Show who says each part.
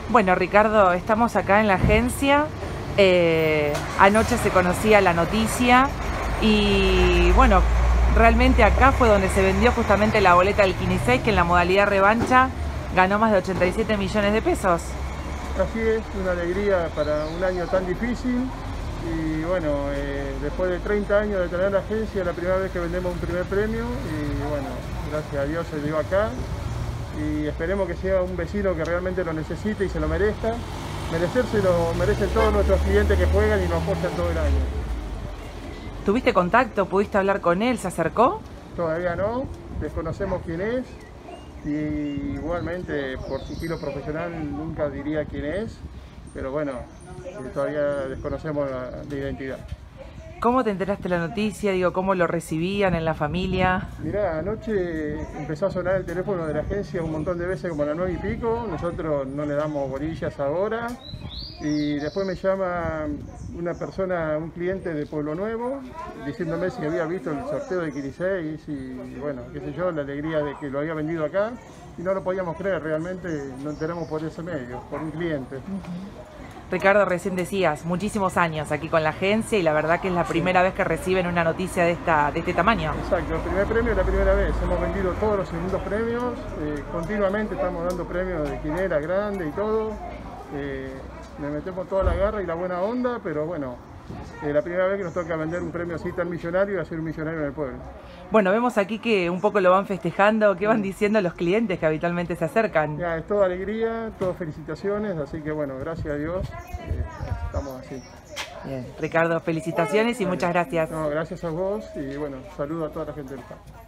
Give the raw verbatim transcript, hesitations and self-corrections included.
Speaker 1: Bueno, Ricardo, estamos acá en la agencia. Eh, anoche se conocía la noticia y bueno, realmente acá fue donde se vendió justamente la boleta del Kini seis, que en la modalidad revancha ganó más de ochenta y siete millones de pesos.
Speaker 2: Así es, una alegría para un año tan difícil y bueno, eh, después de treinta años de tener la agencia, es la primera vez que vendemos un primer premio y bueno, gracias a Dios se dio acá y esperemos que sea un vecino que realmente lo necesite y se lo merezca. Merecerse lo merecen todos nuestros clientes que juegan y nos apoyan todo el año.
Speaker 1: ¿Tuviste contacto? ¿Pudiste hablar con él? ¿Se acercó?
Speaker 2: Todavía no, desconocemos quién es y igualmente por sigilo profesional nunca diría quién es, pero bueno, todavía desconocemos la, la identidad.
Speaker 1: ¿Cómo te enteraste de la noticia? Digo, ¿cómo lo recibían en la familia?
Speaker 2: Mirá, anoche empezó a sonar el teléfono de la agencia un montón de veces, como a las nueve y pico. Nosotros no le damos bolillas ahora. Y después me llama una persona, un cliente de Pueblo Nuevo, diciéndome si había visto el sorteo de Kini seis y bueno, qué sé yo, la alegría de que lo había vendido acá. Y no lo podíamos creer, realmente nos enteramos por ese medio, por un cliente.
Speaker 1: Ricardo, recién decías, muchísimos años aquí con la agencia y la verdad que es la primera sí. vez que reciben una noticia de, esta, de este tamaño.
Speaker 2: Exacto, el primer premio es la primera vez. Hemos vendido todos los segundos premios, eh, continuamente estamos dando premios de quinera grande y todo. Eh, le metemos toda la garra y la buena onda, pero bueno, eh, la primera vez que nos toca vender un premio así tan millonario y hacer un millonario en el pueblo.
Speaker 1: Bueno, vemos aquí que un poco lo van festejando. ¿Qué van diciendo los clientes que habitualmente se acercan?
Speaker 2: Ya, es toda alegría, todas felicitaciones, así que bueno, gracias a Dios, eh, estamos así.
Speaker 1: Bien, Ricardo, felicitaciones y muchas gracias.
Speaker 2: No, gracias a vos y bueno, saludo a toda la gente del parque.